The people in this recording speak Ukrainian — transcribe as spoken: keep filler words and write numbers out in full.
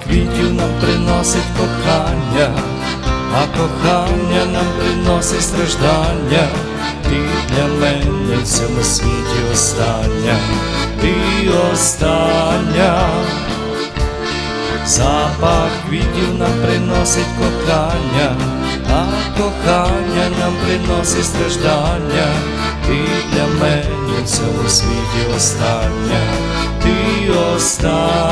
квітів нам приносить кохання, а кохання нам приносить страждання. Ти для мене в цьому світі остання, ти остання. Запах квітів нам приносить кохання, а кохання нам приносить страждання. Ти для мене в цьому світі остання, ти остання.